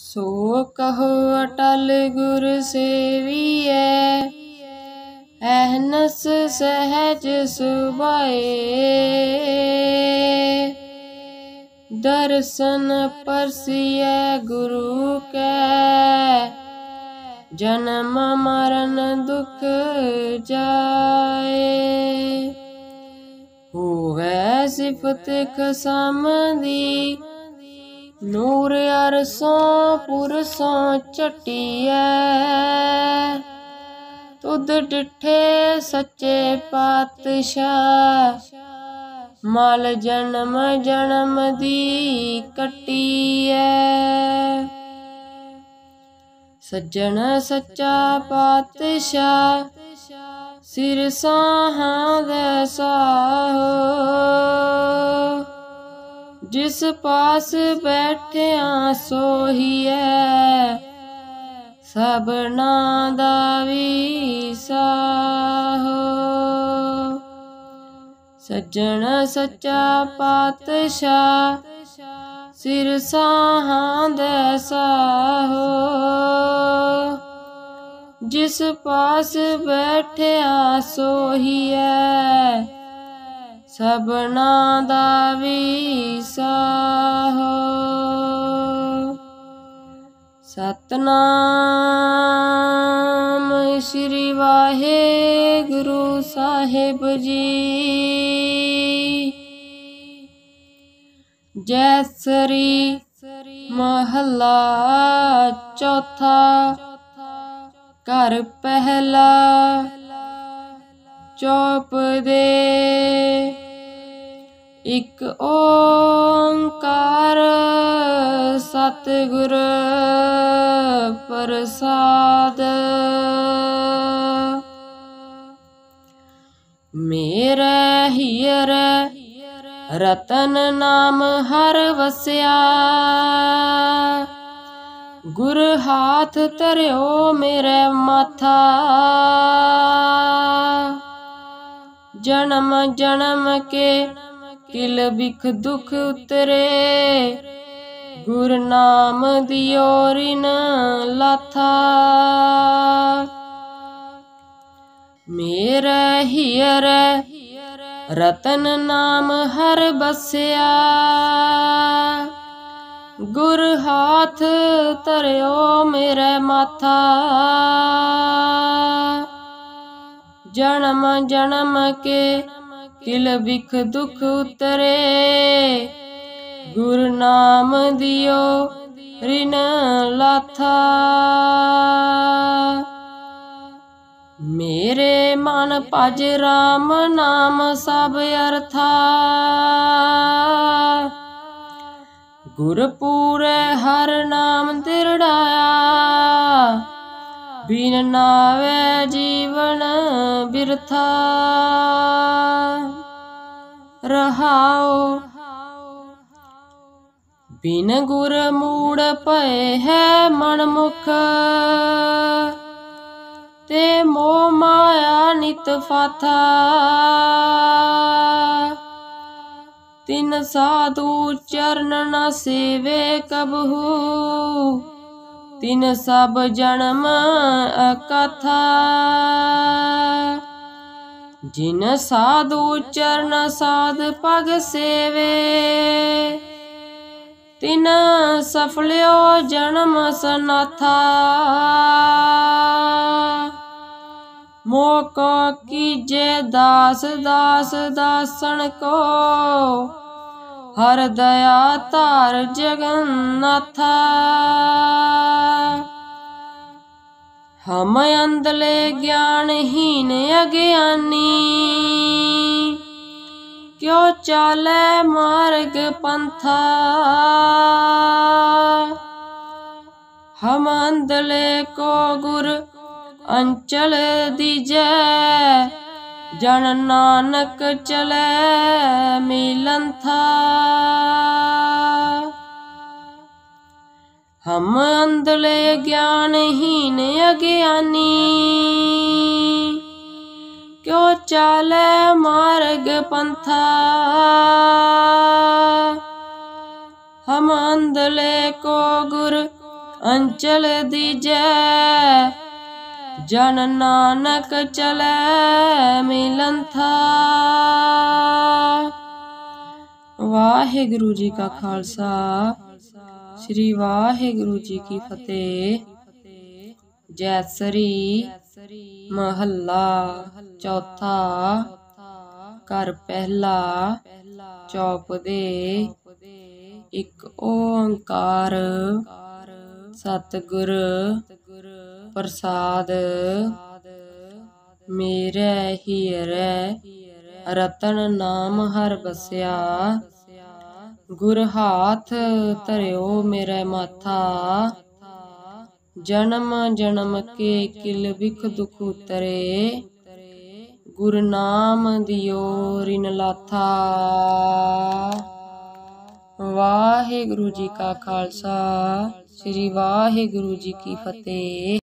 सो कहो अटल गुर सेवियै, अहनस सहज सुभाए। दर्शन परसियै गुरु कै, जन्म मरण दुख जाए। होवै सिफत खसमदी, नूर अरसों पुरसों चटियै। तुद डिठे सच्चे पातशाह, मल जन्म जन्म दी कटियै। सज्जन सच्चा पातशाह, सिर साहां दे साहो। जिस पास बैठिया सोहियै, सबना दा विसाहो। सज्जन सच्चा पातशाह, सिर साहां दे साहो। जिस पास बैठिया सोहियै, सबना दा विसाहो। सतनाम श्री वाहेगुरु साहिब जी। जैसरी महला चौथा, घर पहला चौप दे। इक ओंकार सतगुर प्रसाद। मेरे हियर रतन नाम हर वस्या, गुर हाथ धरियो मेरे माथा। जन्म जन्म के किल बिख दुख उतरे, गुर नाम दियो रिन लाथा। मेरे हियर रतन नाम हर बसया, गुर हाथ धरियो मेरे माथा। जन्म जन्म के किल बिख दुख उतरे, गुर नाम दियो रिन लाथा। मेरे मन भज राम नाम सब अर्था, गुरपुरे हर नाम दिरड़ाया। बिन नावे जीवन बिरथा, रहाओ बिन गुर मूड़ पए है मन मुख। ते मोह माया नित फाथा, तिन साधु चरण न सेवे कबहू। तिन सब जन्म अकथा, जिन साधु चरण साध पग सेवे। तिन सफल्यो जन्म सनाथा, मोको कीजे दास दास दासन को। हर दया तार जगन्नाथा, हम अंधले ज्ञानहीन अज्ञानी। क्यों चाले मार्ग पंथा, हम अंधले को गुर अंचल दीजै। जन नानक चले मिलन था, हम अंधले ज्ञानहीन अज्ञानी। क्यों चाले मार्ग पंथा, हम अंधले को गुर अंचल दीजै जन नानक चलै मिलंथा। वाहिगुरु जी का खालसा श्री वाहिगुरु जी की फतेह। जैसरी महला चौथा। घर पहला चौप दे एक ओंकार सतगुर प्रसाद। मेरे हीरे रतन नाम हर बसया। गुर हाथ धरियो मेरे माथा। जन्म जन्म के किल बिख दुख उतरे। गुरु नाम दियो रिन लाथा। वाहिगुरु जी का खालसा श्री वाहिगुरु जी की फतेह।